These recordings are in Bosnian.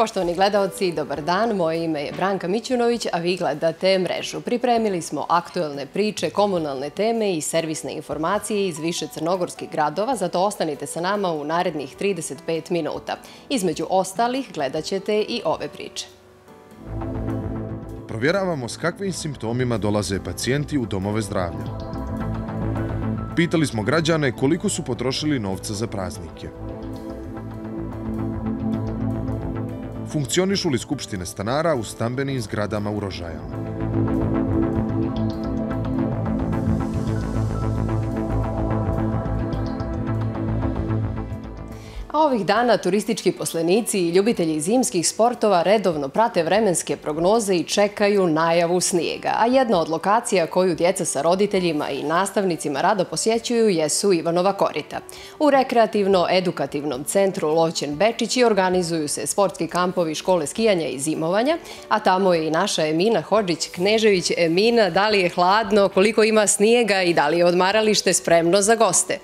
Poštovani gledaoci, dobar dan. Moje ime je Branka Mićunović, a vi gledate Mrežu. Pripremili smo aktuelne priče, komunalne teme i servisne informacije iz više crnogorskih gradova, zato ostanite sa nama u narednih 35 minuta. Između ostalih gledat ćete i ove priče. Provjeravamo s kakvim simptomima dolaze pacijenti u domove zdravlja. Pitali smo građane koliko su potrošili novca za praznike. Funkcionišu li skupštine stanara u stambenim zgradama u Rožajama? A ovih dana turistički poslenici i ljubitelji zimskih sportova redovno prate vremenske prognoze i čekaju najavu snijega. A jedna od lokacija koju djeca sa roditeljima i nastavnicima rado posjećuju jesu Ivanova korita. U rekreativno-edukativnom centru Lovćen Bečići organizuju se sportski kampovi škole skijanja i zimovanja, a tamo je i naša Emina Hodžić-Knežević. Emina, da li je hladno, koliko ima snijega i da li je odmaralište spremno za goste?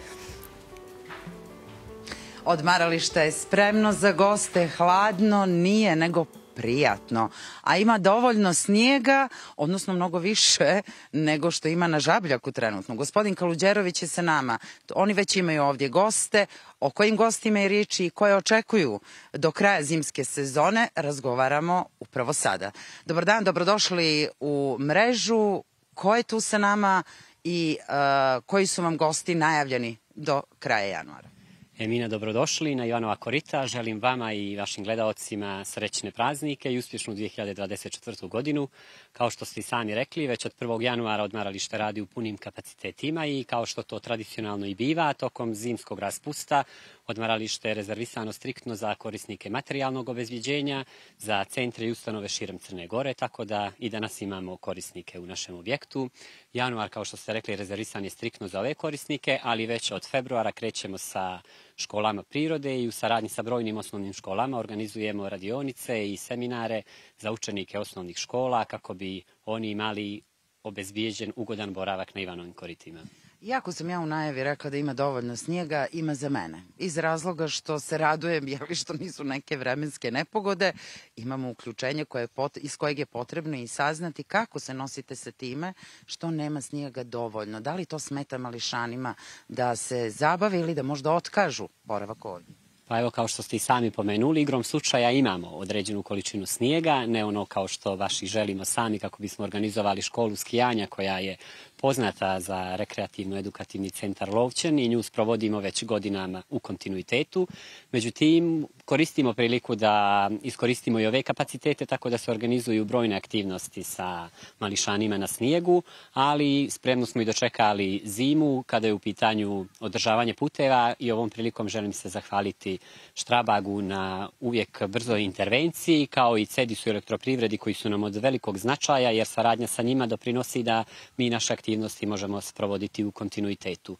Odmaralište je spremno za goste, hladno nije nego prijatno, a ima dovoljno snijega, odnosno mnogo više nego što ima na Žabljaku trenutno. Gospodin Kaluđerović je sa nama, oni već imaju ovdje goste, o kojim gostima je riječ i koje očekuju do kraja zimske sezone, razgovaramo upravo sada. Dobar dan, dobrodošli u Mrežu, ko je tu sa nama i koji su vam gosti najavljeni do kraja januara? Emina, dobrodošli na Ivanova korita. Želim vama i vašim gledaocima srećne praznike i uspješnu 2024. godinu. Kao što ste i sami rekli, već od 1. januara odmaralište radi u punim kapacitetima i kao što to tradicionalno i biva, tokom zimskog raspusta odmaralište je rezervisano striktno za korisnike materijalnog obezbjeđenja, za centre i ustanove širom Crne Gore, tako da i danas imamo korisnike u našem objektu. Januar, kao što ste rekli, rezervisan je striktno za ove korisnike, ali već od februara krećemo sa školama prirode i u saradnji sa brojnim osnovnim školama organizujemo radionice i seminare za učenike osnovnih škola kako bi oni imali obezbijeđen ugodan boravak na Ivanovim koritima. Iako sam ja u najavi rekla da ima dovoljno snijega, ima za mene. Iz razloga što se radujem, jer što nisu neke vremenske nepogode, imamo uključenje iz kojeg je potrebno i saznati kako se nosite sa time što nema snijega dovoljno. Da li to smeta mališanima da se zabave ili da možda otkažu boravak ovdje? Pa evo, kao što ste i sami pomenuli, igrom slučaja imamo određenu količinu snijega, ne ono kao što baš i želimo sami kako bismo organizovali školu skijanja koja je poznata za rekreativno-edukativni centar Lovćen i nju sprovodimo već godinama u kontinuitetu. Međutim, koristimo priliku da iskoristimo i ove kapacitete tako da se organizuju brojne aktivnosti sa mališanima na snijegu, ali spremno smo i dočekali zimu kada je u pitanju održavanje puteva i ovom prilikom želim se zahvaliti Štrabagu na uvijek brzoj intervenciji kao i Cedisu elektroprivredi koji su nam od velikog značaja jer saradnja sa njima doprinosi da mi naše aktivnosti možemo sprovoditi u kontinuitetu.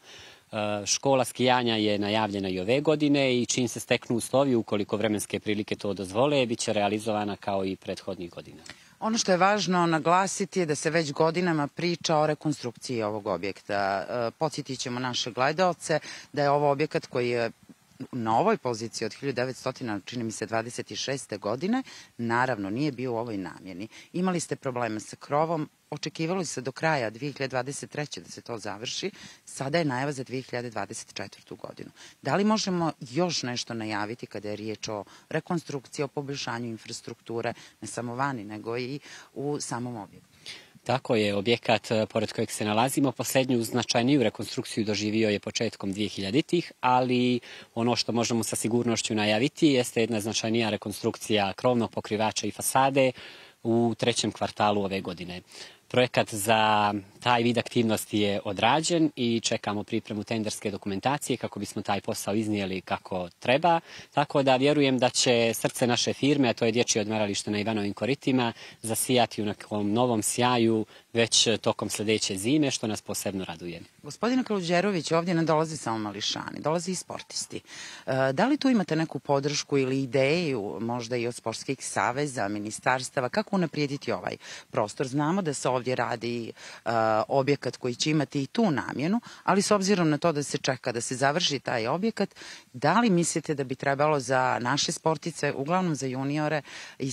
Škola skijanja je najavljena i ove godine i čim se steknu uslovi, ukoliko vremenske prilike to dozvole, bit će realizovana kao i prethodnih godina. Ono što je važno naglasiti je da se već godinama priča o rekonstrukciji ovog objekta. Podsjetit ćemo naše gledaoce da je ovo objekat koji je na ovoj poziciji od 1900, čini mi se 26. godine, naravno nije bio u ovoj namjeni. Imali ste probleme sa krovom, očekivalo se do kraja 2023. da se to završi, sada je najava za 2024. godinu. Da li možemo još nešto najaviti kada je riječ o rekonstrukciji, o poboljšanju infrastrukture, ne samo vani, nego i u samom objektu? Tako je, objekat pored kojeg se nalazimo posljednju značajniju rekonstrukciju doživio je početkom 2000-ih, ali ono što možemo sa sigurnošću najaviti jeste jedna značajnija rekonstrukcija krovnog pokrivača i fasade u 3. kvartalu ove godine. Projekat za taj vid aktivnosti je odrađen i čekamo pripremu tenderske dokumentacije kako bismo taj posao iznijeli kako treba. Tako da vjerujem da će srce naše firme, a to je dječje odmaralište na Ivanovim koritima, zasijati u nekom novom sjaju već tokom sljedeće zime, što nas posebno raduje. Gospodine Kaluđerović, ovdje ne dolazi samo mališani, dolazi i sportisti. Da li tu imate neku podršku ili ideju, možda i od sportskih saveza, ministarstava, kako unaprijediti ovaj prostor? Znamo da se ovdje radi objekat koji će imati i tu namjenu, ali s obzirom na to da se čeka da se završi taj objekat, da li mislite da bi trebalo za naše sportice, uglavnom za juniore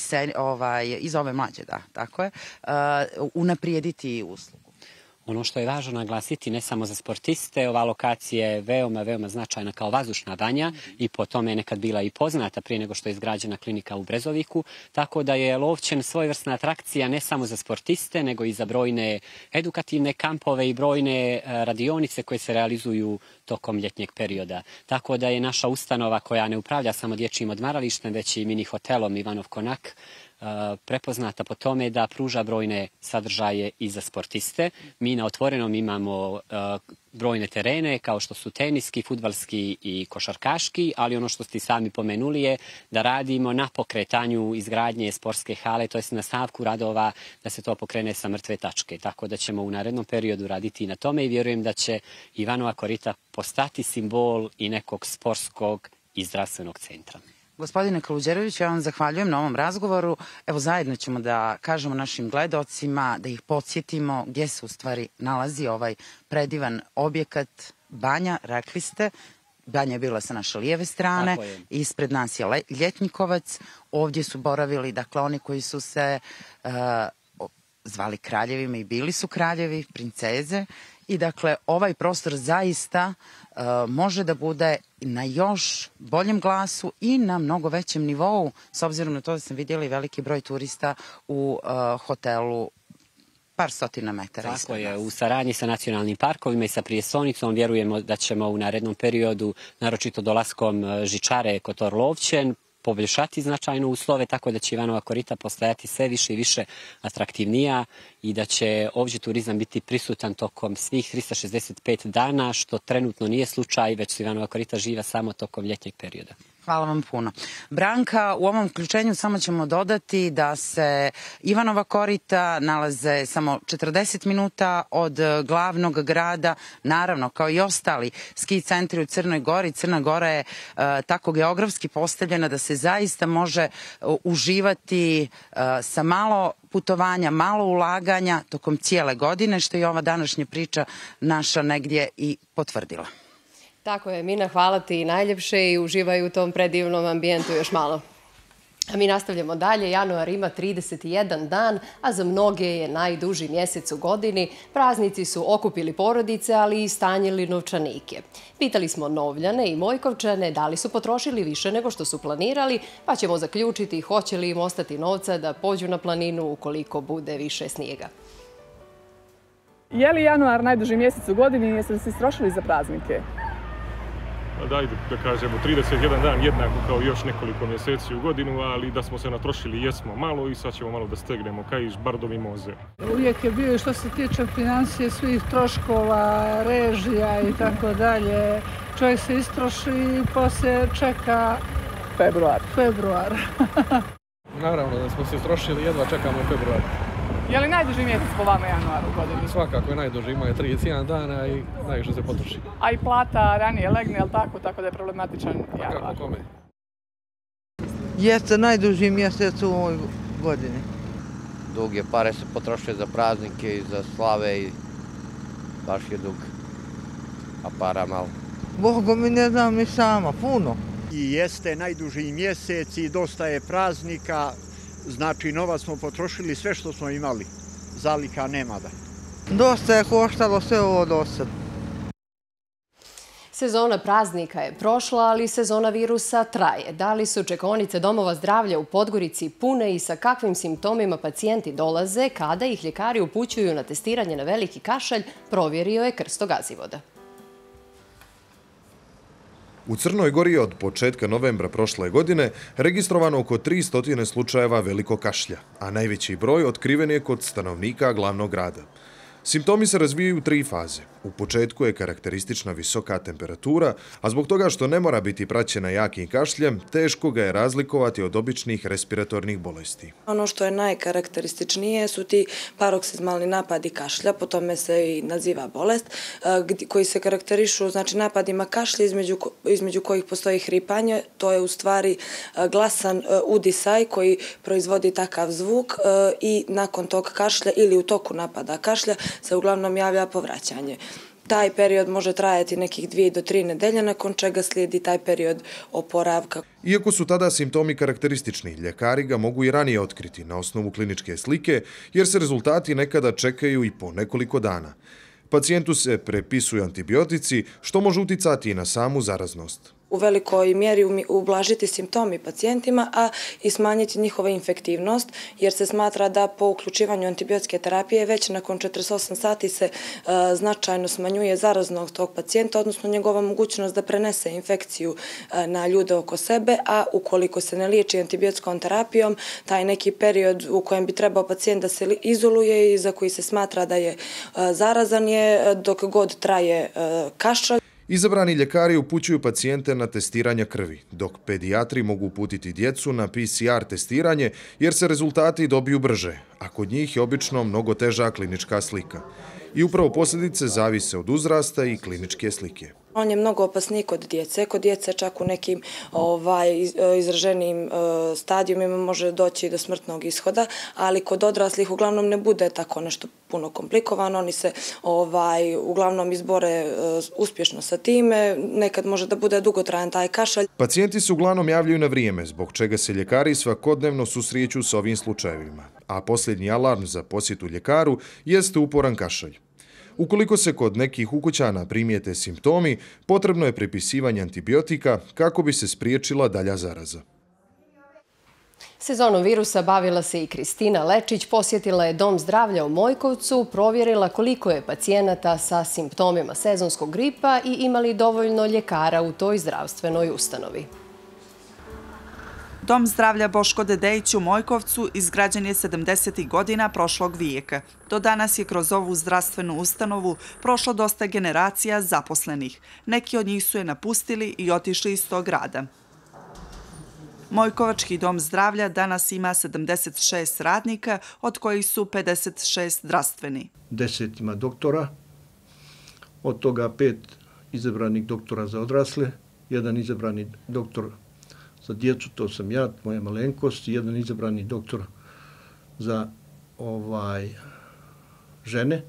iz ove mlađe, da, tako je, unaprijediti uslugu? Ono što je važno naglasiti, ne samo za sportiste, ova lokacija je veoma, veoma značajna kao vazdušna banja i po tome je nekad bila i poznata prije nego što je izgrađena klinika u Brezoviku, tako da je Lovćen svojevrsna atrakcija ne samo za sportiste, nego i za brojne edukativne kampove i brojne radionice koje se realizuju tokom ljetnjeg perioda. Tako da je naša ustanova koja ne upravlja samo dječjim odmaralištem, već i mini hotelom Ivanov Konak, prepoznata po tome da pruža brojne sadržaje i za sportiste. Mi na otvorenom imamo brojne terene kao što su teniski, fudbalski i košarkaški, ali ono što ste sami pomenuli je da radimo na pokretanju izgradnje sportske hale, to je na stavku radova da se to pokrene sa mrtve tačke. Tako da ćemo u narednom periodu raditi i na tome i vjerujem da će Ivanova Korita postati simbol i nekog sportskog i zdravstvenog centra. Gospodine Kaluđerović, ja vam zahvaljujem na ovom razgovoru. Evo, zajedno ćemo da kažemo našim gledaocima, da ih podsjetimo gdje se u stvari nalazi ovaj predivan objekat banja. Rekli ste, banja je bila sa naše lijeve strane, ispred nas je Ljetnikovac, ovdje su boravili, dakle, oni koji su se zvali kraljevima i bili su kraljevi, princeze. I dakle, ovaj prostor zaista može da bude na još boljem glasu i na mnogo većem nivou, s obzirom na to da sam vidjela i veliki broj turista u hotelu par stotina metara ispred nas. Tako je, u saradnji sa nacionalnim parkovima i sa prijestonicom vjerujemo da ćemo u narednom periodu, naročito dolaskom žičare Kotor Lovćen, poboljšati značajno uslove, tako da će Ivanova Korita postajati sve više i više atraktivnija i da će ovdje turizam biti prisutan tokom svih 365 dana, što trenutno nije slučaj, već su Ivanova Korita živa samo tokom ljetnjeg perioda. Hvala vam puno. Branka, u ovom uključenju samo ćemo dodati da se Ivanova Korita nalaze samo 40 minuta od glavnog grada, naravno kao i ostali ski centri u Crnoj Gori. Crna Gora je tako geografski postavljena da se zaista može uživati sa malo putovanja, malo ulaganja tokom cijele godine, što je ova današnja priča naša negdje i potvrdila. Tako je, Mina, hvala ti najljepše i uživaj u tom predivnom ambijentu još malo. A mi nastavljamo dalje. Januar ima 31 dan, a za mnoge je najduži mjesec u godini. Praznici su okupili porodice, ali i stanjili novčanike. Pitali smo Novljane i Mojkovčane da li su potrošili više nego što su planirali, pa ćemo zaključiti hoće li im ostati novca da pođu na planinu ukoliko bude više snijega. Je li januar najduži mjesec u godini i jeste li se istrošili za praznike? Dajde da kažemo 31 dan jednako kao još nekoliko mjeseci u godinu, ali da smo se natrošili jesmo malo i sad ćemo malo da stegnemo kaiš, bardovi moze. Uvijek je bio i što se tiče financije svih troškova, režija i tako dalje. Čovjek se istroši pa se čeka februar. Naravno da smo se istrošili, jedva čekamo februar. Je li najduži mjesec po vama januar u godini? Svakako je najduži, ima je 31 dana i najviše se potroši. A i plata ranije legne, jel tako da je problematičan januar? Kako kome? Jeste najduži mjesec u ovoj godini. Duge pare se potroše za praznike i za slave i baš je dug, a para malo. Bogo mi ne znam ni sama, puno. I jeste najduži mjesec i dosta je praznika. Znači, novac smo potrošili sve što smo imali. Zaliha nema da. Dosta je koštalo sve ovo do sad. Sezona praznika je prošla, ali sezona virusa traje. Da li su čekaonice domova zdravlja u Podgorici pune i sa kakvim simptomima pacijenti dolaze, kada ih ljekari upućuju na testiranje na veliki kašalj, provjerio je Krsto Gazivoda. U Crnoj Gori je od početka novembra prošle godine registrovano oko 300 slučajeva velikog kašlja, a najveći broj otkriven je kod stanovnika glavnog grada. Simptomi se razvijaju u 3 faze. U početku je karakteristična visoka temperatura, a zbog toga što ne mora biti praćena jakim kašljem, teško ga je razlikovati od običnih respiratornih bolesti. Ono što je najkarakterističnije su ti paroksizmalni napadi kašlja, po tome se i naziva bolest, koji se karakterišu napadima kašlja između kojih postoji hripanje. To je u stvari glasan udisaj koji proizvodi takav zvuk i nakon tog kašlja ili u toku napada kašlja se uglavnom javlja povraćanje. Taj period može trajati nekih 2 do 3 nedelje, nakon čega slijedi taj period oporavka. Iako su tada simptomi karakteristični, ljekari ga mogu i ranije otkriti na osnovu kliničke slike, jer se rezultati nekada čekaju i po nekoliko dana. Pacijentu se prepisuju antibiotici, što može uticati i na samu zaraznost. U velikoj mjeri ublažiti simptomi pacijentima, a i smanjiti njihova infektivnost, jer se smatra da po uključivanju antibiotske terapije već nakon 48 sati se značajno smanjuje zaraznost tog pacijenta, odnosno njegova mogućnost da prenese infekciju na ljude oko sebe, a ukoliko se ne liječi antibiotskom terapijom, taj neki period u kojem bi trebao pacijent da se izoluje i za koji se smatra da je zarazan je dok god traje kašalj. Izabrani ljekari upućuju pacijente na testiranje krvi, dok pedijatri mogu uputiti djecu na PCR testiranje jer se rezultati dobiju brže, a kod njih je obično mnogo teža klinička slika. I upravo posljedice zavise od uzrasta i kliničke slike. On je mnogo opasniji kod djece čak u nekim izraženijim stadijumima može doći do smrtnog ishoda, ali kod odraslih uglavnom ne bude tako nešto puno komplikovano, oni se uglavnom izbore uspješno sa time, nekad može da bude dugotrajan taj kašalj. Pacijenti se uglavnom javljaju na vrijeme, zbog čega se ljekari svakodnevno susreću s ovim slučajevima, a posljednji alarm za posjetu ljekaru jeste uporan kašalj. Ukoliko se kod nekih ukućana primijete simptomi, potrebno je prepisivanje antibiotika kako bi se spriječila dalja zaraza. Sezonom virusa bavila se i Kristina Lečić, posjetila je Dom zdravlja u Mojkovcu, provjerila koliko je pacijenata sa simptomima sezonskog gripa i imali dovoljno ljekara u toj zdravstvenoj ustanovi. Dom zdravlja Boško Dedejić u Mojkovcu izgrađen je 70. godina prošlog vijeka. Do danas je kroz ovu zdravstvenu ustanovu prošlo dosta generacija zaposlenih. Neki od njih su je napustili i otišli iz tog grada. Mojkovački dom zdravlja danas ima 76 radnika, od kojih su 56 zdravstveni. 10 ima doktora, od toga 5 izabranih doktora za odrasle, 1 izabrani doktor za djecu, to sam ja, moja malenkost, i 1 izabrani doktor za žene.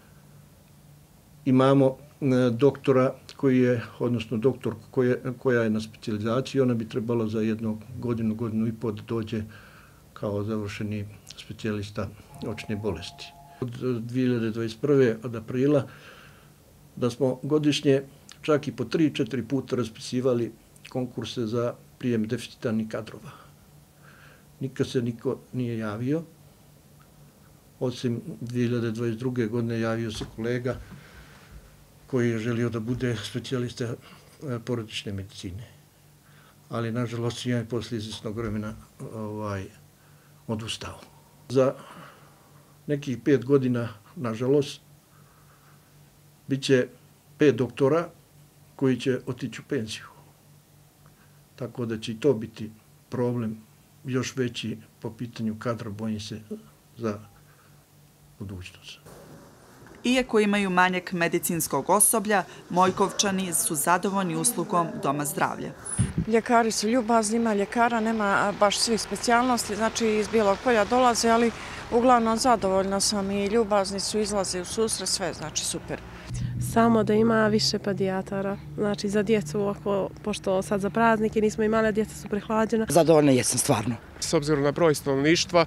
Imamo doktora koji je, odnosno doktor koja je na specijalizaciji, ona bi trebala za godinu, godinu i pol da dođe kao završeni specijalista očne bolesti. Od 2021. od aprila da smo godišnje čak i po 3-4 puta raspisivali konkurse za prijem deficitarnih kadrova. Nikad se niko nije javio, osim 2022. godine javio se kolega koji je želio da bude specijalista porodične medicine. Ali, nažalost, ja je poslije izvjesnog vremena odustao. Za nekih 5 godina, nažalost, bit će 5 doktora koji će otići u penziju. Tako da će i to biti problem još veći po pitanju kadra, bojim se, za budućnost. Iako imaju manjak medicinskog osoblja, Mojkovčani su zadovoljni uslugom Doma zdravlja. Ljekari su ljubazni, ima ljekara, nema baš svih specijalnosti, znači iz Bijelog Polja dolaze, ali uglavnom zadovoljna sam i ljubazni su, izlaze u susret, sve, znači super. Samo da ima više pedijatara, znači za djecu, pošto sad za praznike nismo imali, djeca su prehlađena. Zadovoljna jesam stvarno. S obzirom na broj stanovništva,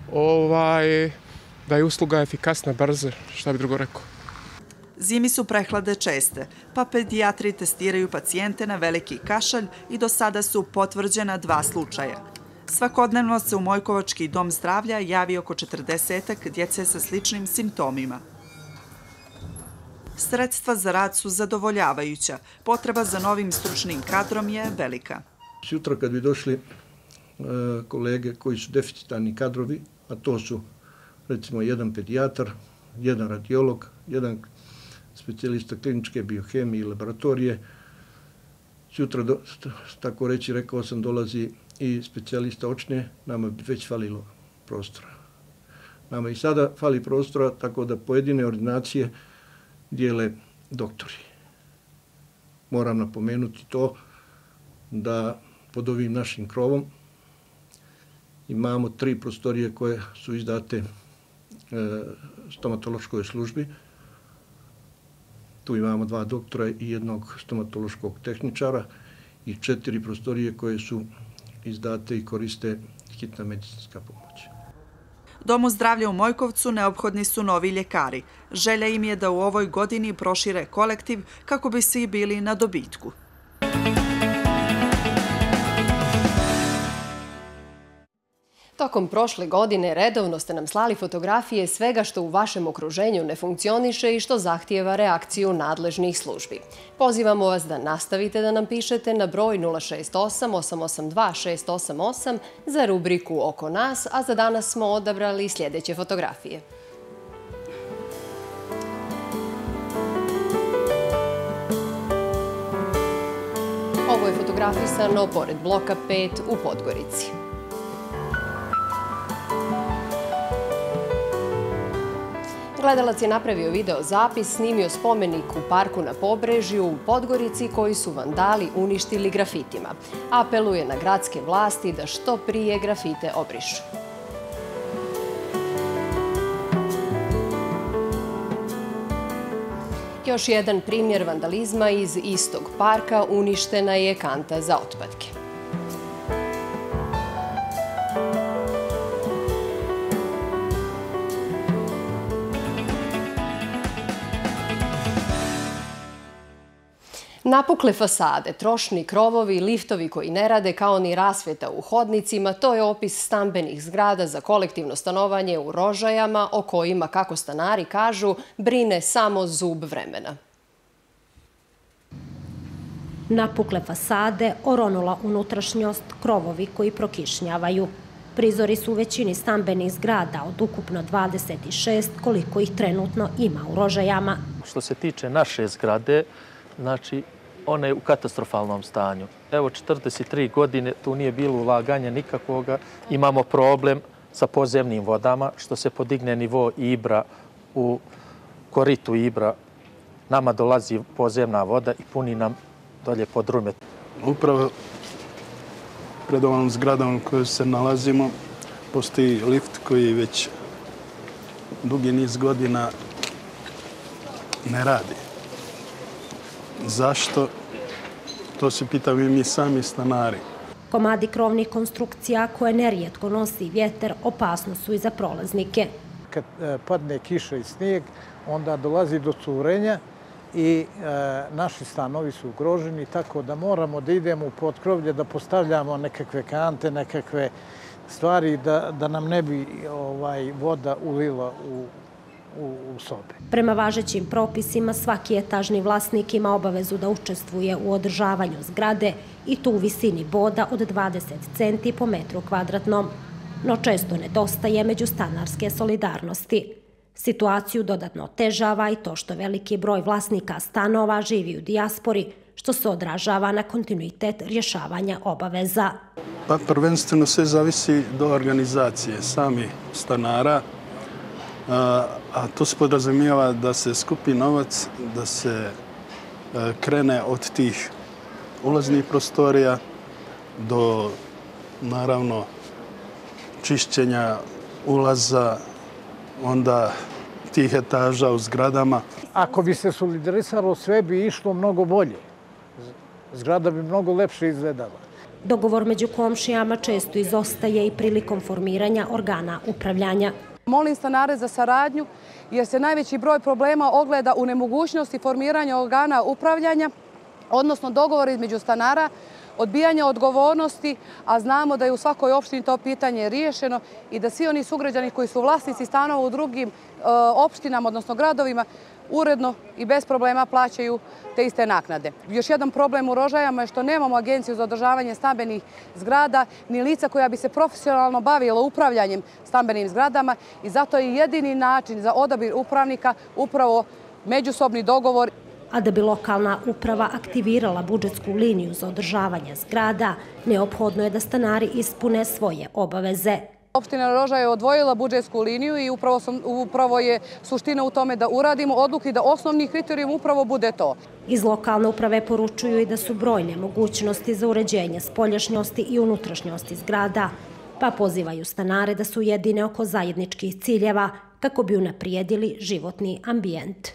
da je usluga efikasna, brza, šta bi drugo rekao. Zimi su prehlade česte, pa pedijatri testiraju pacijente na veliki kašalj i do sada su potvrđena 2 slučaja. Svakodnevno se u Mojkovački dom zdravlja javi oko 40 djece sa sličnim simptomima. Sredstva za rad su zadovoljavajuća, potreba za novim stručnim kadrom je velika. Sutra kad bi došli kolege koji su deficitarni kadrovi, a to su recimo 1 pedijatar, jedan radiolog, jedan specijalista kliničke biohemije i laboratorije. Sutra, tako reći, rekao sam, dolazi i specijalista očne, nama bi već falilo prostora. Nama i sada fali prostora, tako da pojedine ordinacije dijele doktori. Moram napomenuti to da pod ovim našim krovom imamo 3 prostorije koje su izdate stomatološkoj službi. Tu imamo 2 doktora i jednog stomatološkog tehničara i 4 prostorije koje su izdate i koriste hitna medicinska pomoć. Domu zdravlja u Mojkovcu neophodni su novi ljekari. Želja im je da u ovoj godini prošire kolektiv kako bi svi bili na dobitku. Tokom prošle godine redovno ste nam slali fotografije svega što u vašem okruženju ne funkcioniše i što zahtijeva reakciju nadležnih službi. Pozivamo vas da nastavite da nam pišete na broj 068 882 688 za rubriku Oko nas, a za danas smo odabrali sljedeće fotografije. Ovo je fotografisano pored bloka 5 u Podgorici. Gledalac je napravio video zapis, snimio spomenik u parku na Pobrežju u Podgorici koji su vandali uništili grafitima. Apeluje na gradske vlasti da što prije grafite obrišu. Još jedan primjer vandalizma iz istog parka, uništena je kanta za otpadke. Napukle fasade, trošni krovovi, liftovi koji ne rade kao ni rasvjeta u hodnicima, to je opis stambenih zgrada za kolektivno stanovanje u Rožajama o kojima, kako stanari kažu, brine samo zub vremena. Napukle fasade, oronula unutrašnjost, krovovi koji prokišnjavaju. Prizori su u većini stambenih zgrada od ukupno 26 koliko ih trenutno ima u Rožajama. Što se tiče naše zgrade, znači ona je u katastrofalnom stanju. Evo 43 godine tu nije bilo ulaganja nikakvoga. Imamo problem sa podzemnim vodama. Što se podigne nivo Ibra u koritu Ibra, nama dolazi podzemna voda i puni nam dolje podrume. Upravo pred ovom zgradom u kojoj se nalazimo postoji lift koji već dugi niz godina ne radi. Zašto? To se pitamo i mi sami stanari. Komadi krovnih konstrukcija koje nerijetko nosi vjetar opasno su i za prolaznike. Kad padne kiša i snijeg, onda dolazi do curenja i naši stanovi su ugroženi, tako da moramo da idemo u potkrovlje, da postavljamo nekakve kante, nekakve stvari da nam ne bi voda ulila u sobe. Prema važećim propisima, svaki etažni vlasnik ima obavezu da učestvuje u održavanju zgrade i to u visini boda od 20 centi po metru kvadratnom. No često nedostaje međustanarske solidarnosti. Situaciju dodatno otežava i to što veliki broj vlasnika stanova živi u dijaspori, što se odražava na kontinuitet rješavanja obaveza. Pa prvenstveno sve zavisi do organizacije samih stanara, a to se podrazumijeva da se skupi novac, da se krene od tih ulaznih prostorija do, naravno, čišćenja ulaza, onda tih etaža u zgradama. Ako bi se solidarisalo, sve bi išlo mnogo bolje. Zgrada bi mnogo lepše izgledala. Dogovor među komšijama često izostaje i prilikom formiranja organa upravljanja. Molim stanare za saradnju jer se najveći broj problema ogleda u nemogućnosti formiranja organa upravljanja, odnosno dogovor između stanara, odbijanje odgovornosti, a znamo da je u svakoj opštini to pitanje riješeno i da svi oni sugrađani koji su vlasnici stanova u drugim opštinama, odnosno gradovima, uredno i bez problema plaćaju te iste naknade. Još jedan problem u Rožajama je što nemamo agenciju za održavanje stambenih zgrada ni lica koja bi se profesionalno bavila upravljanjem stambenim zgradama i zato je jedini način za odabir upravnika upravo međusobni dogovor. A da bi lokalna uprava aktivirala budžetsku liniju za održavanje zgrada, neophodno je da stanari ispune svoje obaveze. Opština Rožaje je odvojila budžetsku liniju i upravo je suština u tome da uradimo odluku i da osnovni kriterijum upravo bude to. Iz lokalne uprave poručuju i da su brojne mogućnosti za uređenje spoljašnjosti i unutrašnjosti zgrada, pa pozivaju stanare da su jedine oko zajedničkih ciljeva kako bi unaprijedili životni ambijent.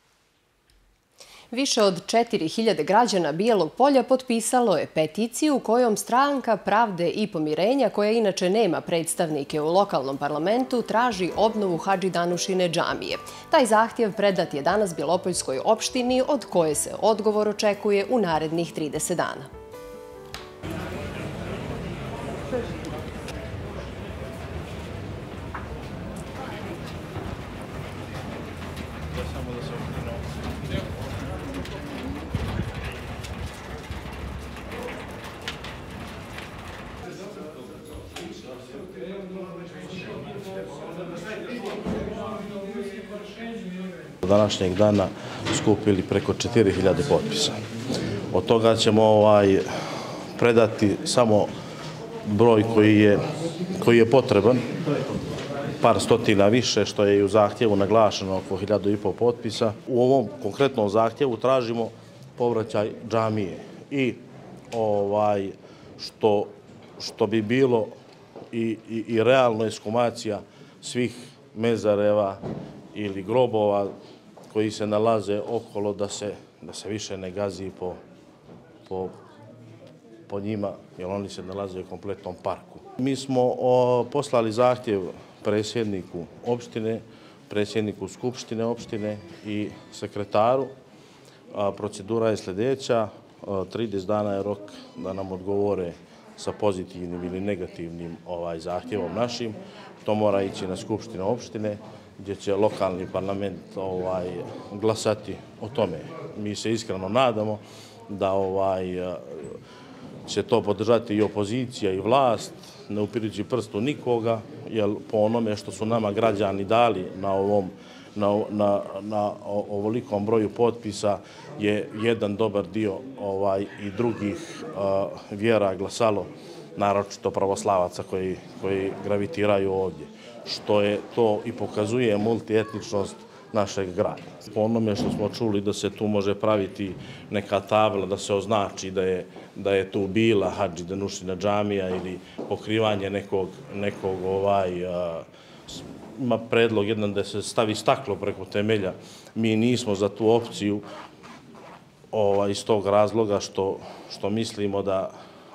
Više od 4000 građana Bijelog Polja potpisalo je peticiju kojom Stranka pravde i pomirenja, koja inače nema predstavnike u lokalnom parlamentu, traži obnovu Hadži Danušine džamije. Taj zahtjev predat je danas Bjelopoljskoj opštini, od koje se odgovor očekuje u narednih 30 dana. Današnjeg dana skupili preko 4000 potpisa. Od toga ćemo predati samo broj koji je potreban, par stotina više, što je i u zahtjevu naglašeno oko 1500 potpisa. U ovom konkretnom zahtjevu tražimo povraćaj džamije i što bi bilo i realno ekshumacija svih mezareva ili grobova koji se nalaze okolo, da se više ne gazi po njima, jer oni se nalaze u kompletnom parku. Mi smo poslali zahtjev predsjedniku opštine, predsjedniku Skupštine opštine i sekretaru. Procedura je sljedeća. 30 dana je rok da nam odgovore sa pozitivnim ili negativnim zahtjevom našim. To mora ići na Skupštinu opštine, gdje će lokalni parlament glasati o tome. Mi se iskreno nadamo da će to podržati i opozicija i vlast, ne upirući prstu nikoga, jer po onome što su nama građani dali na ovolikom broju potpisa je jedan dobar dio i drugih vjera glasalo, naročito pravoslavaca koji gravitiraju ovdje, što je to i pokazuje multietničnost našeg grada. Po onome što smo čuli da se tu može praviti neka tabla, da se označi da je tu bila Hadži Danušina džamija ili pokrivanje nekog ima predlog jedan da se stavi staklo preko temelja. Mi nismo za tu opciju iz tog razloga što mislimo da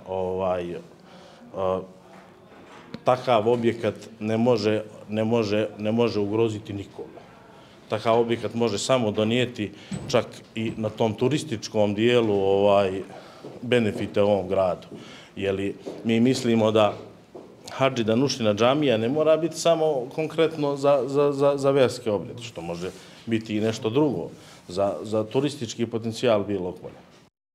takav objekat ne može ugroziti nikoga. Takav objekat može samo donijeti čak i na tom turističkom dijelu benefite ovom gradu. Jer mi mislimo da Hadži Danušina džamija ne mora biti samo konkretno za vjerske obrede, što može biti i nešto drugo, za turistički potencijal Bijelog Polja.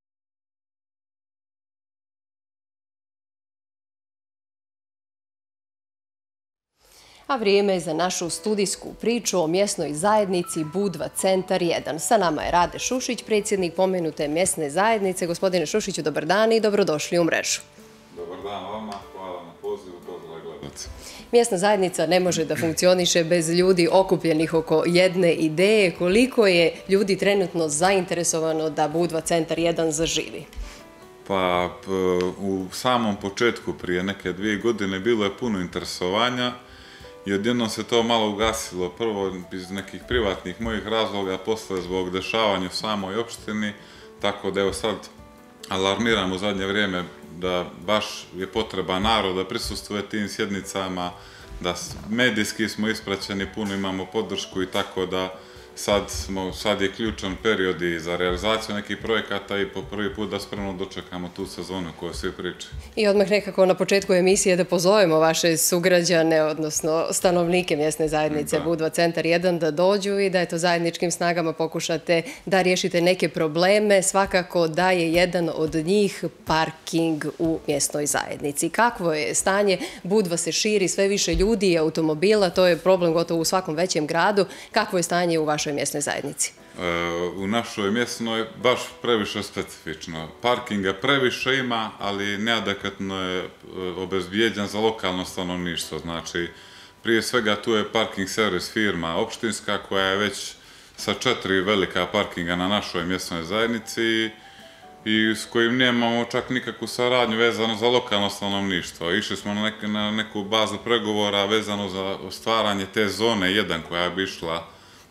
A vrijeme je za našu studijsku priču o mjesnoj zajednici Budva Centar 1. Sa nama je Rade Šušić, predsjednik pomenute mjesne zajednice. Gospodine Šušiću, dobar dan i dobrodošli u mrežu. Dobar dan vama, hvala na pozivu, pozdrav gledalci. Mjesna zajednica ne može da funkcioniše bez ljudi okupljenih oko jedne ideje. Koliko je ljudi trenutno zainteresovano da Budva Centar 1 zaživi? Pa u samom početku, prije neke 2 godine, bilo je puno interesovanja i odjednom se to malo ugasilo. Prvo iz nekih privatnih mojih razloga, posle zbog dešavanja u samoj opštini, tako da evo sad alarmiram u zadnje vrijeme da baš je potreba narod da prisustvuje tim sjednicama, da medijski smo ispraćeni, puno imamo podršku i tako da sad je ključan period i za realizaciju nekih projekata i po prvi put da spremno dočekamo tu sezonu koju svi pričaju. I odmah nekako na početku emisije da pozovemo vaše sugrađane, odnosno stanovnike mjesne zajednice Budva Centar 1 da dođu i da zajedničkim snagama pokušate da riješite neke probleme. Svakako da je jedan od njih parking u mjesnoj zajednici. Kakvo je stanje? Budva se širi, sve više ljudi i automobila, to je problem gotovo u svakom većem gradu. Kakvo je stanje u vašoj mjesnoj zajednici? U našoj mjesnoj baš previše specifično. Parkinga previše ima, ali neadekvatno je obezbijeđen za lokalno stanovništvo. Znači, prije svega tu je parking servis firma opštinska koja je već sa 4 velika parkinga na našoj mjesnoj zajednici i s kojim nemamo čak nikakvu saradnju vezano za lokalno stanovništvo. Išli smo na neku bazu pregovora vezano za stvaranje te zone 1 koja bi išla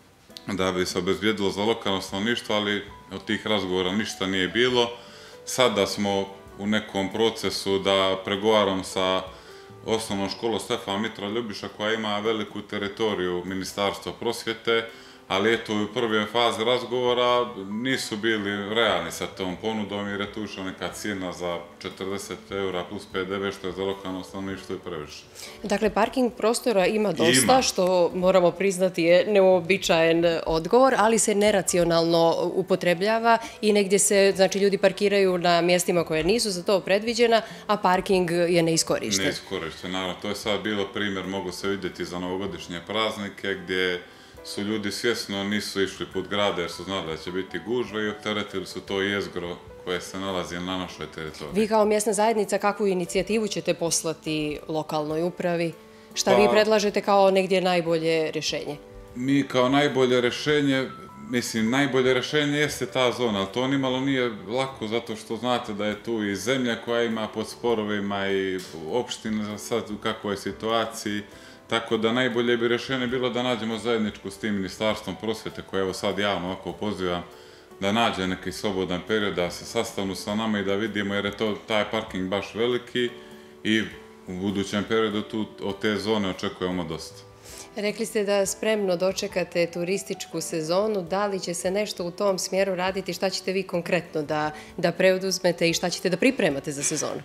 da bi se obezbijedilo za lokalno stanovništvo, ali od tih razgovora ništa nije bilo. Sada smo u nekom procesu da pregovaram sa osnovnom školom Stefana Mitra Ljubiša koja ima veliku teritoriju Ministarstva prosvjete, ali eto u prvoj fazi razgovora nisu bili realni sa tom ponudom jer je tu išla neka cijena za 40 € plus PDV što je za lokalno stanovništvo i previše. Dakle, parking prostora ima dosta, što moramo priznati je neuobičajen odgovor, ali se neracionalno upotrebljava i negdje se, znači, ljudi parkiraju na mjestima koje nisu za to predviđena, a parking je neiskorišten. Neiskorišten, naravno. To je sad bilo primjer, mogu se vidjeti za novogodišnje praznike gdje su ljudi svjesno nisu išli put grada jer su znali da će biti gužve i opteretili su to jezgro koje se nalazi na našoj teritoriji. Vi kao mjesna zajednica kakvu inicijativu ćete poslati lokalnoj upravi? Šta vi predlažete kao negdje najbolje rješenje? Mi kao najbolje rješenje, mislim, najbolje rješenje jeste ta zona, ali to nimalo nije lako zato što znate da je tu i zemlja koja ima pod sporovima i opština sad u kakvoj situaciji. Tako da najbolje bi rješenje bilo da nađemo zajedničku s tim Ministarstvom prosvjete koje evo sad javno ovako pozivam da nađe neki slobodan period, da se sastavnu sa nama i da vidimo jer je taj parking baš veliki i u budućem periodu tu od te zone očekujemo dosta. Rekli ste da spremno dočekate turističku sezonu. Da li će se nešto u tom smjeru raditi? Šta ćete vi konkretno da preuzmete i šta ćete da pripremate za sezonu?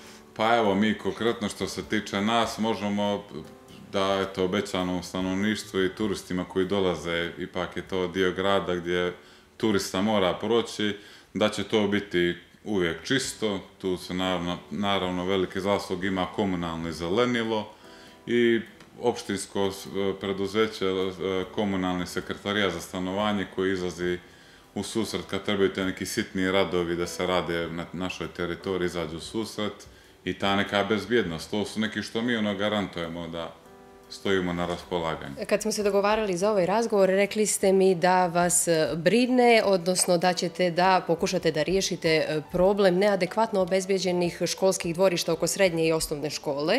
Pa evo, mi konkretno što se tiče nas možemo da obećanom stanovništvu i turistima koji dolaze, ipak je to dio grada gdje turista mora proći, da će to biti uvijek čisto. Tu se naravno veliki zaslug ima komunalno zelenilo i opštinsko preduzeće, komunalni sekretarija za stanovanje koji izlazi u susret kad trebaju te neki sitni radovi da se rade na našoj teritoriji, izađu u susret i ta neka bezbjednost. To su neki što mi garantujemo da stojimo na raspolaganju. Kad smo se dogovarali za ovaj razgovor, rekli ste mi da vas brine, odnosno da ćete da pokušate da riješite problem neadekvatno obezbeđenih školskih dvorišta oko srednje i osnovne škole,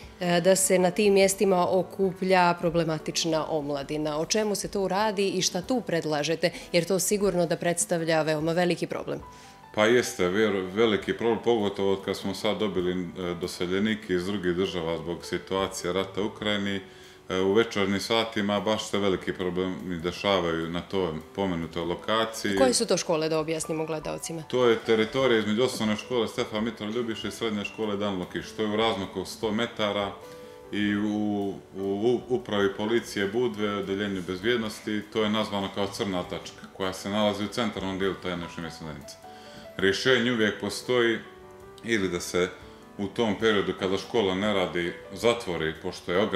da se na tim mjestima okuplja problematična omladina. O čemu se tu radi i šta tu predlažete, jer to sigurno da predstavlja veoma veliki problem? Pa jeste veliki problem, pogotovo kad smo sad dobili doseljenike iz drugih država zbog situacije rata u Ukrajini. U večernjim satima baš se veliki problemi dešavaju na toj pomenutoj lokaciji. Koje su to škole, da objasnimo gledalcima? To je teritorija između osnovne škole Stefana Mitra Ljubiša i srednje škole Dan Lokić. To je u razmaku 100 metara i u upravi policije Budve, odeljenju bezbjednosti, to je nazvano kao crna tačka koja se nalazi u centralnom dijelu taj naše mjesne zajednice. Rješenje uvijek postoji ili da se u tom periodu kada škola ne radi zatvori, pošto je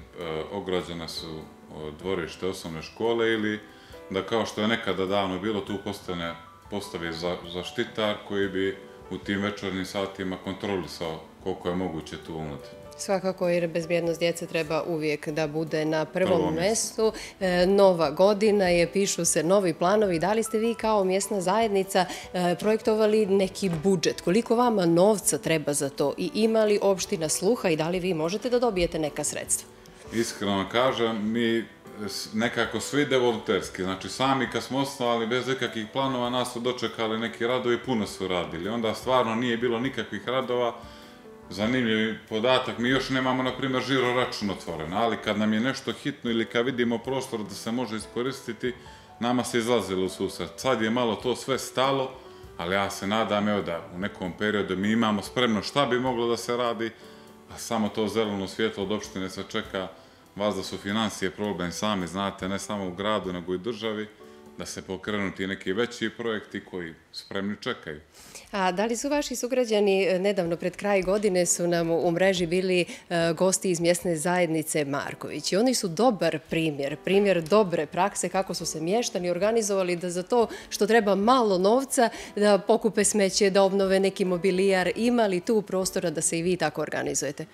ograđena su dvorište osnovne škole, ili da kao što je nekada davno bilo tu postavi zaštitar koji bi u tim večernjim satima kontrolisao koliko je moguće tu unutra. Svakako, jer bezbjednost djece treba uvijek da bude na prvom mjestu. Nova godina je, pišu se novi planovi. Da li ste vi kao mjesna zajednica projektovali neki budžet? Koliko vama novca treba za to? I ima li opština sluha i da li vi možete da dobijete neka sredstva? Iskreno kažem, mi nekako svi ide volonterski. Znači, sami kad smo osnovali bez nekakvih planova, nas su dočekali neki radovi, puno su radili. Onda stvarno nije bilo nikakvih radova zanimljiv podatak, mi još nemamo, na primjer, žiro račun otvoren, ali kad nam je nešto hitno ili kad vidimo prostor da se može iskoristiti, nama se izlazilo u susret. Sad je malo to sve stalo, ali ja se nadam evo da u nekom periodu mi imamo spremno šta bi moglo da se radi, a samo to zeleno svjetlo od opštine se čeka. Vas da su financije problem, sami znate, ne samo u gradu, nego i državi, da se pokrenu ti neki veći projekti koji spremni čekaju. A da li su vaši sugrađani, nedavno pred kraj godine su nam u mreži bili gosti iz mjesne zajednice Marković i oni su dobar primjer dobre prakse kako su se mještani organizovali da za to što treba malo novca da pokupe smeće, da obnove neki mobilijar, ima li tu prostora da se i vi tako organizujete?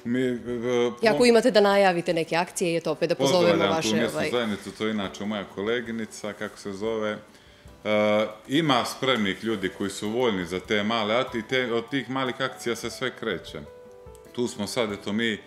I ako imate da najavite neke akcije, je to opet da pozovemo vaše... Pozdravljam tu mjesnu zajednicu, to je inače moja koleginica, kako se zove. Ima spremnih ljudi koji su voljni za te male akcije, od tih malih akcija se sve kreće. Tu smo sad, eto mi,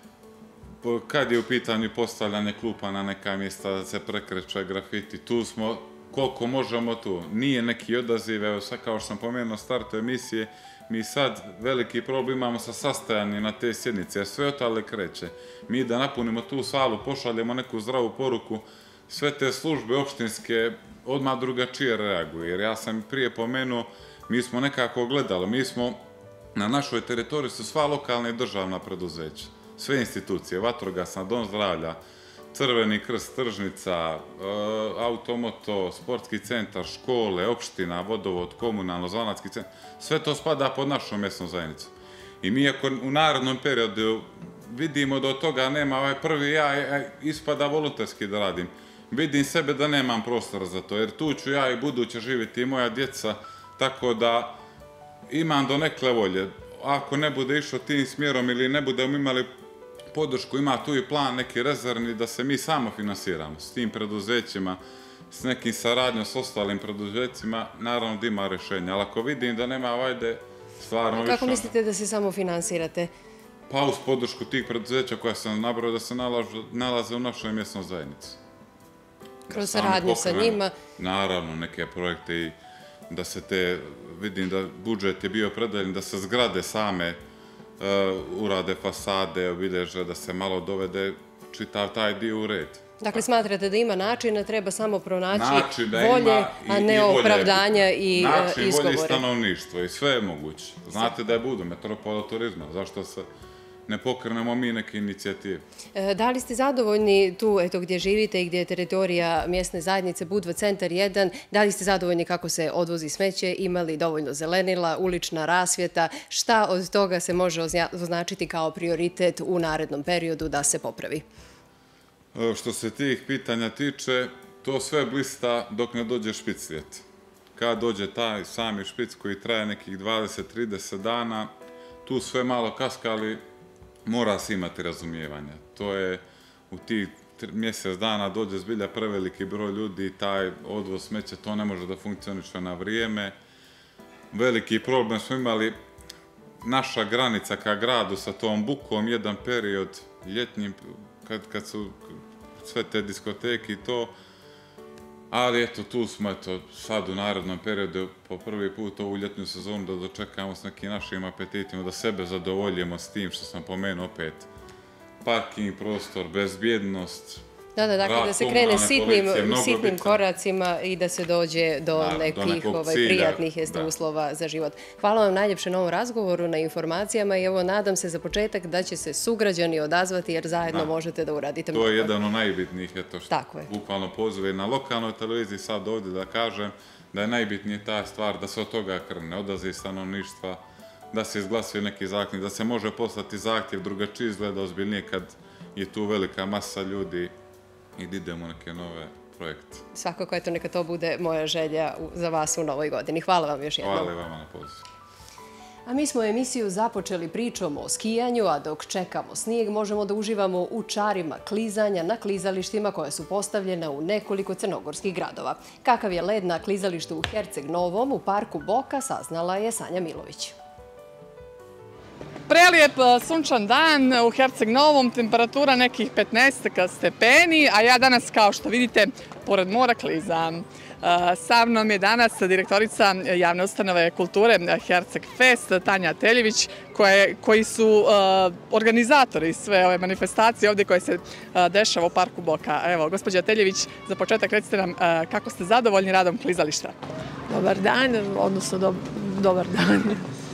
kad je u pitanju postavljanje klupa na neka mjesta, da se prekreće grafiti, tu smo koliko možemo tu. Nije neki odaziv, evo sad kao što sam pomenuo startu emisije, mi sad veliki problem imamo sa sastajanjem na te sjednice, jer sve otale kreće. Mi da napunimo tu salu, pošaljemo neku zdravu poruku, sve te službe opštinske odmah drugačije reaguju. Jer ja sam prije pomenuo, mi smo nekako gledali, mi smo na našoj teritoriji su sva lokalna i državna preduzeća, sve institucije, vatrogasna, dom zdravlja, Crveni krst, tržnica, automoto, sportski centar, škole, opština, vodovod, komunalno, zanatski centar, sve to spada pod našom mjesnom zajednicom. I mi ako u narednom periodu vidimo da od toga nema, prvi ja ispada volonterski da radim, vidim sebe da nemam prostora za to, jer tu ću ja i buduće živjeti i moja djeca, tako da imam donekle volje. Ako ne bude išao tim smjerom ili ne budemo imali podršku, ima tu i plan neki rezervni da se mi samo finansiramo s tim preduzećima, s nekim saradnjom s ostalim preduzećima, naravno da ima rješenja, ali ako vidim da nema, vajde, stvarno više... Kako mislite da se samo finansirate? Pa uz podršku tih preduzeća koja sam nabrao da se nalaze u našoj mjesnoj zajednici. Kroz saradnju sa njima? Naravno, neke projekte i da se te, vidim da budžet je bio predeljen, da se zgrade same urade fasade, obilježe, da se malo dovede čitav taj dio u red. Dakle, smatrate da ima načina, treba samo pronaći volje, a ne opravdanja i izgovore. Način, volje i stanovništvo i sve je moguće. Znate da je budu metropola turizma, zašto se ne pokrenemo mi neke inicijative. Da li ste zadovoljni tu, eto, gdje živite i gdje je teritorija mjesne zajednice Budva centar 1, da li ste zadovoljni kako se odvozi smeće, imali dovoljno zelenila, ulična rasvjeta, šta od toga se može označiti kao prioritet u narednom periodu da se popravi? Što se tih pitanja tiče, to sve blista dok ne dođe špic ljeta. Kad dođe taj sami špic koji traje nekih 20-30 dana, tu sve malo kaska, ali mora se imati razumijevanja. To je u tih mjesec dana dođe zbilja preveliki broj ljudi, taj odvoz smeća, to ne može da funkcioniše na vrijeme. Veliki problem smo imali, naša granica ka gradu sa tom bukom, jedan period ljetnim, kad su sve te diskoteke i to, ali eto, tu smo sad u narednom periodu po prvi put ovu ljetnu sezonu da dočekamo s nekim našim apetitima, da sebe zadovoljimo s tim što sam pomenuo opet. Parking prostor, bezbjednost, dakle da se krene sitnim koracima i da se dođe do nekih prijatnih uslova za život. Hvala vam najljepše na ovom razgovoru, na informacijama i evo nadam se za početak da će se sugrađani odazvati jer zajedno možete da uradite mnogo. To je jedan od najbitnijih, bukvalno pozive na lokalnoj televiziji sad ovdje da kažem da je najbitnije ta stvar da se od toga krene, odaziv stanovništva, da se izglasuje neki zahtjev, da se može poslati zahtjev drugačije izgleda ozbiljnije kad je tu velika masa ljudi i da idemo neke nove projekte. Svakako, eto, neka to bude moja želja za vas u novoj godini. Hvala vam još jednom. Hvala i vama na pozivu. A mi smo emisiju započeli pričom o skijanju, a dok čekamo snijeg možemo da uživamo u čarima klizanja na klizalištima koja su postavljena u nekoliko crnogorskih gradova. Kakav je led na klizalištu u Herceg Novom u parku Boka saznala je Sanja Milović. Prelijep sunčan dan u Herceg Novom, temperatura nekih 15 stepeni, a ja danas, kao što vidite, pored mora klizam. Sa mnom je danas direktorica javne ustanove kulture Herceg Fest, Tanja Teljević, koji su organizatori sve ove manifestacije ovdje koje se dešava u Parku Boka. Evo, gospođa Teljević, za početak recite nam kako ste zadovoljni radom klizališta? Dobar dan, odnosno dobar dan.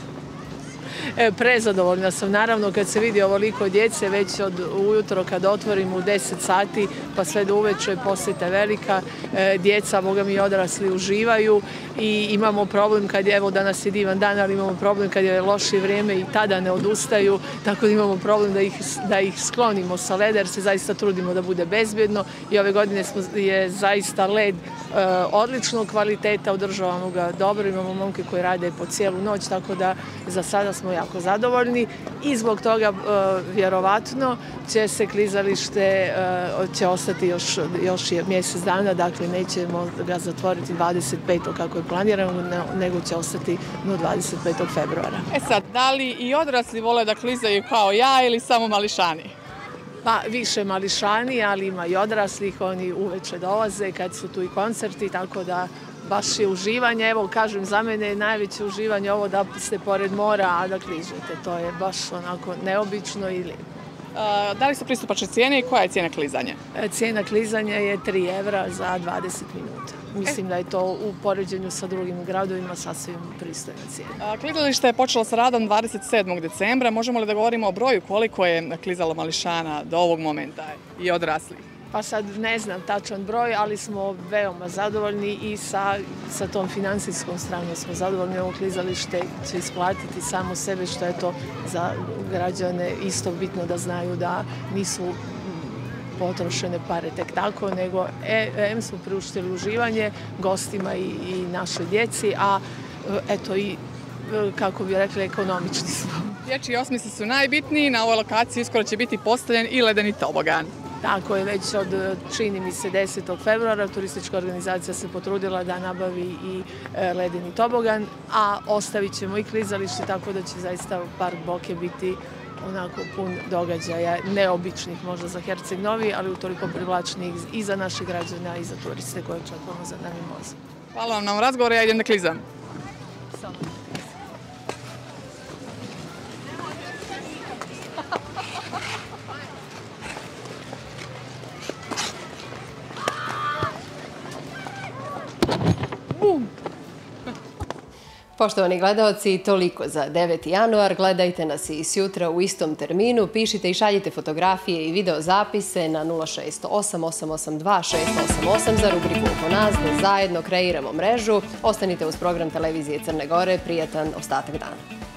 Prezadovoljna sam, naravno, kad se vidi ovoliko djece, već od ujutro kad otvorim u 10 sati pa sve do uveče posjeta velika, djeca, boga mi odrasli, uživaju i imamo problem kad je, evo danas je divan dan, ali imamo problem kad je loše vrijeme i tada ne odustaju, tako da imamo problem da ih sklonimo sa leda jer se zaista trudimo da bude bezbjedno i ove godine je zaista led odličnog kvaliteta, održavamo ga dobro, imamo momke koji rade po cijelu noć, tako da za sada smo jako zadovoljni i zbog toga vjerovatno će se klizalište će ostati još mjesec dana, dakle nećemo ga zatvoriti 25. kako je planirano, nego će ostati do 25. februara. Sad, da li i odrasli vole da klizaju kao ja ili samo mališani? Pa više mališani, ali ima i odraslih, oni uveče dolaze kad su tu i koncerti, tako da baš je uživanje. Evo, kažem, za mene je najveće uživanje ovo da ste pored mora, a da kližete. To je baš onako neobično i lijepo. Da li su pristupačne cijene i koja je cijena klizanja? Cijena klizanja je 3 evra za 20 minuta. Mislim da je to u poređenju sa drugim gradovima sasvim pristojna cijena. Klizalište je počelo sa radom 27. decembra. Možemo li da govorimo o broju koliko je klizalo mališana do ovog momenta i odraslih? Pa sad ne znam tačan broj, ali smo veoma zadovoljni i sa tom financijskom stranom smo zadovoljni. Ovo klizalište će isplatiti samo sebe, što je to za građane isto bitno da znaju da nisu potrošene pare tek tako, nego smo priuštili uživanje gostima i našoj djeci, a eto i, kako bi rekli, ekonomični smo. Dječji osmisli su najbitniji, na ovoj lokaciji uskoro će biti postavljen i ledeni tobogan. Tako je, već od, čini mi se, 10. februara turistička organizacija se potrudila da nabavi i ledeni tobogan, a ostavit ćemo i klizalište, tako da će zaista Park Boke biti onako pun događaja, neobičnih možda za Herceg Novi, ali utoliko privlačnih i za naše građane, i za turiste koje očekujemo za na mimozu. Hvala vam na razgovoru, ja idem da klizam. Poštovani gledaoci, toliko za 9. januar. Gledajte nas i sjutra u istom terminu. Pišite i šaljite fotografije i video zapise na 068 882 688 za rubriku Oko nas, da zajedno kreiramo mrežu. Ostanite uz program televizije Crne Gore. Prijatan ostatak dana.